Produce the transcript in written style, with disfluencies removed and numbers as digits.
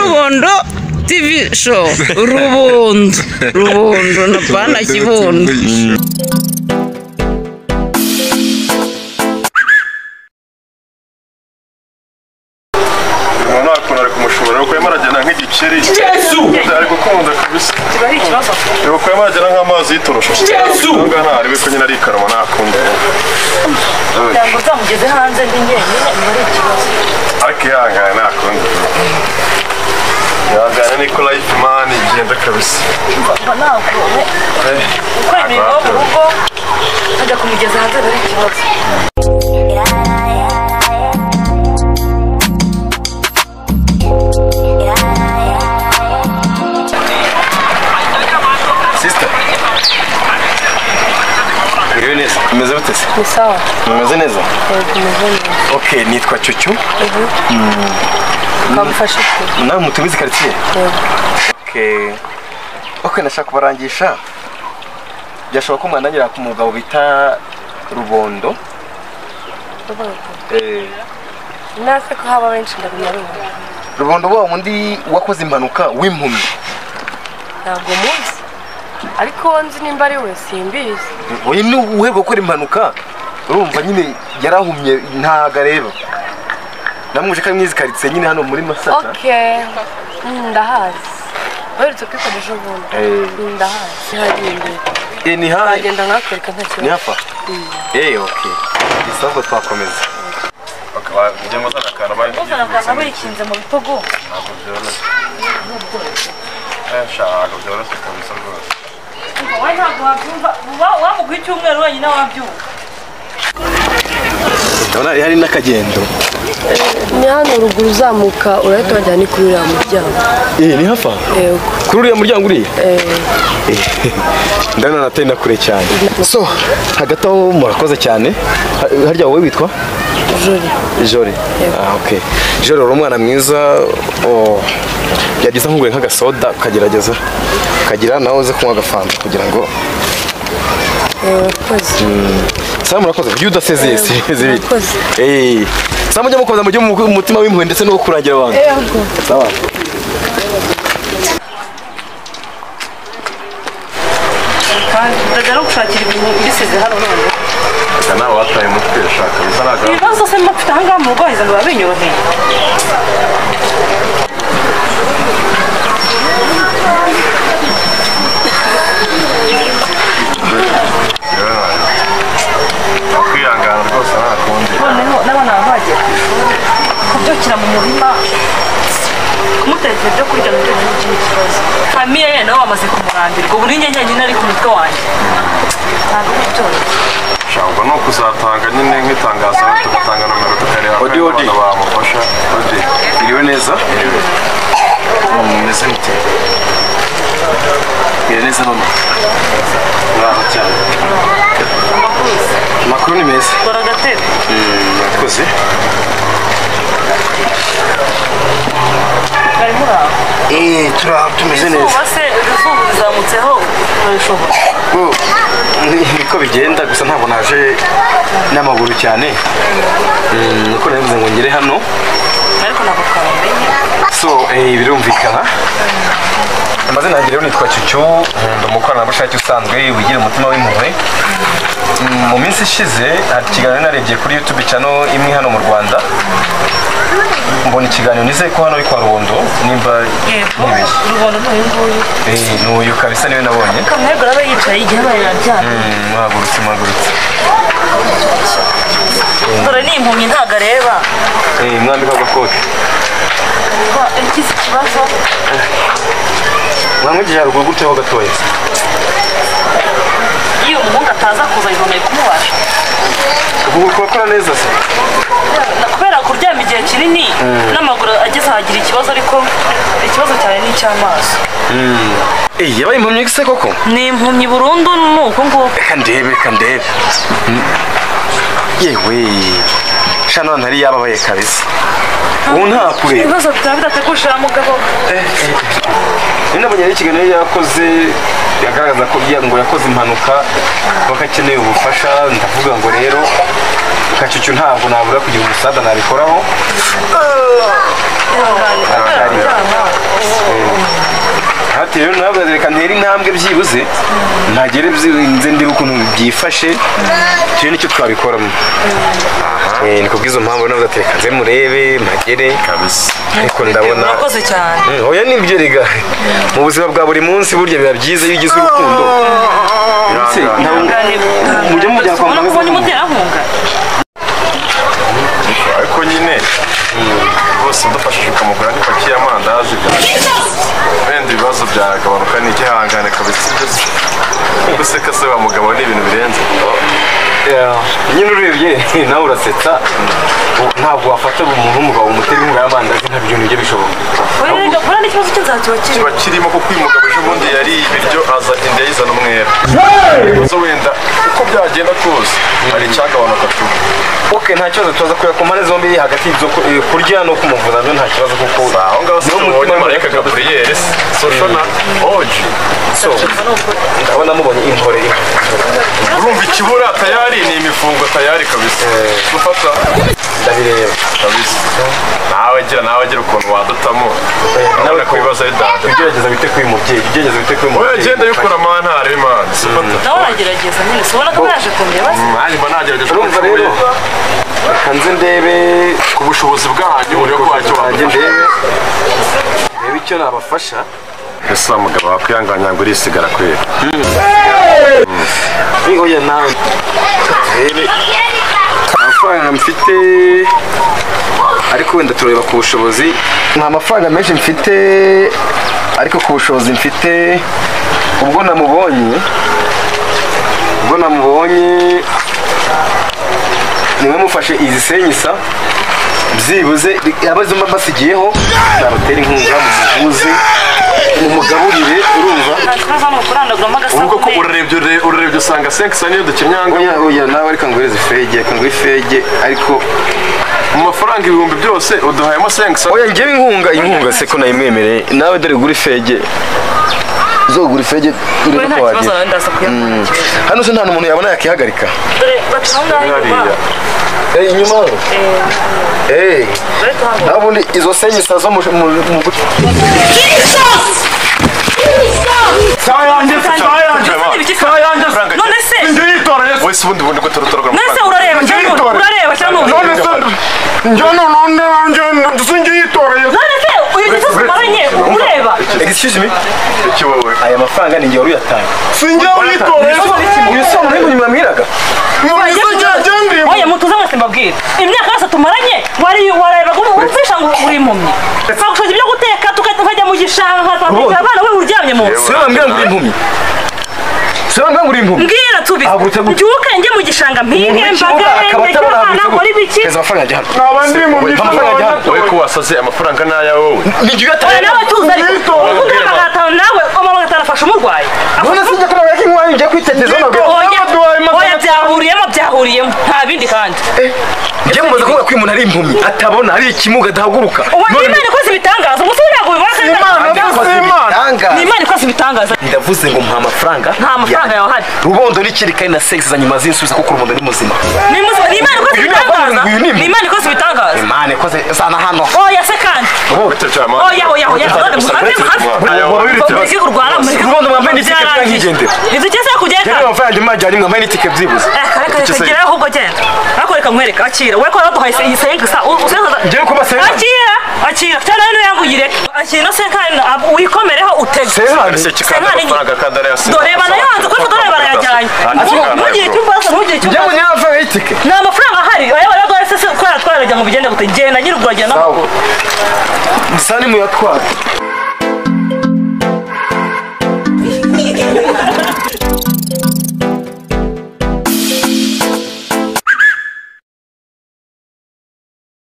Rubondo TV show. Rubondo na bana kibondo. Ari gukunda kabisa. Kibari ikibazo. Yo kwa majana nk'amazi yitorosha. Nga ntari biko nyina ari karama nakunda. Ntabwo zamugeze hanze ndi ngenyine muri ikibazo. Akiyanga nakunda. Yagana ni ko life man igenda kabisa. Banakone. Uko imirimo mu rugo ajya kumugeza hanze muri ikibazo. Umeze bute se? Ni sawa. Umeze neza? Umeze neza. Okay, nitwa Cyucyu. Kamufashe iki? Nawe mutumizi quartier? Okay, nashaka kubarangisha. Byashoboka ko mwanangira ku mugabo bita Rubondo. Nase ko haba benshi ndabimara. Rubondo wa mundi wakoze impanuka w'impumyi. Ntabwo muzi. Ariko nzi nimba ari we simbizi. Oye ni uhebwa gukora impanuka. Urumva nyine yarahumye ntaga rero. Namuje ka mwizi karitse nyine hano muri Masaka. Okay. Ndahazi. Weretse kwikoresha ubundi. Ndahazi. Hagende. Ni hayi. Agenda ngakwereka ntacyo. Ni hafa. Okay. Isabwo twakomeza. Bakaba njye muzana kana bari. Uzana kana bari kinze mu bitogo. Ntabwo byoroshye. Shaka byoroshye kabisa rwose. Why ntabwo wabyumva wamuguha icyumweru wenyine wabyumva. Ndabona hari n'akagendo. Ni hano ruguru uzamuka urahita wajya ni kuri uriya muryango. Ni hafa? Yego. Kuri uriya muryango uriya? Ndabona natenda kure cyane. So hagati aho murakoze cyane. Harya wowe witwa? Jori. Okay. Jori uri umwana mwiza. Yagize nk'ugure nk'agasoda ukagerageza ukagira nawe uze kunywa agafanta kugira ngo Sawa murakoze byo udasezeye zibiri. Sawa mujye mukomeza mujye mu mutima w'impuhwe ndetse no kurangira abantu. Sawa. Kandi ndajya no gushakira ibintu bisize hano none. Nawe wataye umutwe ushaka bizanaga. Ibibazo se mfite ahangaha mu rwahiza ngo babinyoroheye. Kwihangana rwose ntakundi. Noneho n'abana bagiye ku ishuri kubyukira mu murima kumutekera ibyo kurya nabyo ni ikindi kibazo. Famiye ye nawe wamaze kumurambirwa ubu ni njye nyine ari ku mutwe wanjye. Ntabwo byoroshye. Shangwa no kuzatanga nyine nk'itangazo tugatanga nomero tukareba abana bamufasha. Iriwe neza? Meze mute? Iriwe neza mama? Muraho cyane. Makuru ni meza. Agatendo. Murakoze. Bari muraho? Turaho tumeze neza. Izuba se izuba rizamutseho urabishobora? Niko bigenda gusa ntabwo naje n'amaguru cyane. Niko navuze ngo ngere hano. Ariko ntabwo twamenye. So birumvikana. Amazina yanjye rero nitwa Cyucyu, ndi umukoranabushake usanzwe wigira umutima w'impuhwe. Mu minsi ishize hari ikiganiro narebye kuri YouTube channel imwe hano mu Rwanda. Mbona ikiganiro nizeye ko hano ari kwa Rubondo nimba nibeshye. Rubondo n'uyu nguyu. N'uyu kabisa niwe nabonye. Kamwego arabe yicaye igihe bararyamye. Mwagurutse. Dore ni impumyi ntago areba. Mwambika agakote. Ikizi kibazo. Mwamugije haruguru guteho gatoya. Iyo umuhungu ataza kuza yihomeye kumubasha. Ubu ukora neza se? Kubera kuryama igihe kinini n'amaguru ageze ahagira ikibazo ariko ikibazo cyane ni icy'amaso. Yabaye impumyi se koko? Ni impumyi burundu nuko nguko. Reka ndebe. Yewe. Shano ntari yababaye kabisa. Ubu nta kure. Ibibazo bitaba bidategushira mugabo. Nabonye ikiganiro yakoze yagaragaza ko ngo yakoze impanuka bakakeneye ubufasha ndavuga ngo rero Cyucyu ntabwo nabura kugira umusada nabikoraho. ntera intambwe byibuze ntagere nze ndebe ukuntu byifashe cyo nicyo twabikoramo ni kubwizo mpamvu navuze ati reka nze murebe magere kabisa ariko ndabona murakoze cyane oya nibyo rega mu buzima bwa buri munsi burya biba byiza iyo ugize urukundo mujya mujya kwa muganga kubona umuterankunga ariko nyine bose udafashije ukamugura nk'ipaki y'amandazi wenda ibibazo byagabanuka n'igihangane kabisa guseka se wa mugabo ni ibintu birenze nyine urebye nawe urasetsa ntabwo wafata umuntu w'umugabo umutera inkunga y'amandazi nta bintu bijya bishoboka buriya n'ikibazo cy'inzara kiba kirimo kuko uyu mugabo ejo bundi yari ibiryo aza inda yizana umwera so wenda uko byagenda kose hari icyagabanuka tu nta kibazo tuza kureba ku mpande zombi hagati y'ibyo kurya no kumuvuza byo nta kibazo kuko aho ngaho se mubonye marayika Gabriel soshona oji so ndabona mubonye impore urumva ikibura tayari ni imifungo tayari kabisa gufata ndabireba kabisa nawe gira ukuntu wadutamo nawe ko ibibazo ari dada ugerageza bite kuri mubyeyi oya genda yukura amantare imana nawe aragerageza nyine ubona ko yaje kundeba se nanjye mba nagerageje urumva rero reka nze ndebe ku bushobozi bwanyu urebe ko wacyo wanjye ndebe icyo nabafasha ese wa mugabo wakwihanganya ngo urisigara kwera oya nawe rebe amafaranga mfite ariko wenda tureba ku bushobozi nta mafaranga menshi mfite ariko ku bushobozi mfite ubwo namubonye niwe mufashe izi senyisa byibuze abazima basigiyeho zabatera inkunga muzivuze mumugaburire urumva ubwo ko urarebye usanga senkisa niyo dukenyanga oya nawe reka nguhereze ifege ariko mu mafaranga ibihumbi byose uduhayemo senkisa oya njyewe inkunga se ko nayimwemereye nawe dore gura ifege uzogura ifege urebe ko wagira hano se nta n'umuntu yabona yakihagarika inyuma nabundi izo senyisa zo mu none se wese ubundi ko turutorwa none se urareba cyangwa uyu gisozi umaranye ureba excuse me iki wowe aya mafaranga ni njye wari uyatanga sinjye witoreye uyu se umuntu w'inyuma mwiraga oya mutuze mwese mbabwira imyaka yose tumaranye warebaga umufisha ngo uri impumyi twagushoza ibyo guteka tukajya mu gishanga twateka abana we uryamye mu nzu siwe wambwira ngo uri impumyi mbwira tubi mbyuke njye mu gishanga mpinge mbagare ndeke abana nkora ibiki amafaranga ajya hano naba ndi mu amafaranga wowe ko wasaze amafaranga n'aya wowe nijye uyatanga nawe tuzi ariko uvuga agatanu nawe amabanga atarafasha umurwayi none sinjye ko nawe nk'inkwayi ngiye kwitegereza oya byahuriyemo nta bindi kandi njye mumaze kuvuga ko uyu muntu ari impumyi atabona ari ikimuga adahaguruka Imana ikoze ibitangaza umusore ntabwo bibona ni Imana ikoze ibitangaza ndavuze ngo mpa amafaranga nta mafaranga yawe ahari rubondo n'ikiri kandi na sex za nyuma z'insubiza kuko rubondo ni muzima ni Imana ikoze ibitangaza ni Imana ikoze ibitangaza Imana ikoze sana hano oya se kandi rubondo mwambaye n'itike nk'igendera ntidukeze kugenda rero amafaranga imajyanye mwambaye n'itike byibuze reka geraho ahubwo genda ariko reka nkwereka akira we ko waduhaye iyi senkisa ngiye kuba senka akira cyane rero yangugire akira senkani wikomereho utege senkani dore banayanze kuko dore barayajyanye ntugire icyo ubaza ntugire icyo ubaza njyewe amafaranga y'itike ni amafaranga ahari aya baraduhaye se ko yatwaraga ngo bigende gute genda nyir'urwagenda gusa ni muyatwara